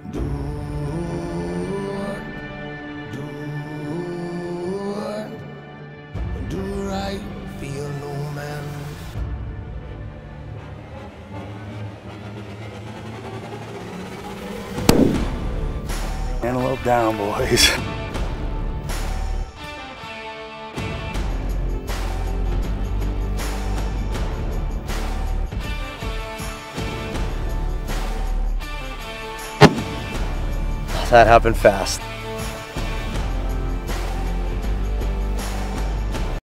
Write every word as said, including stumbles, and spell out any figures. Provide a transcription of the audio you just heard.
Do, do, do right, feel no man. Antelope down, boys. That happened fast.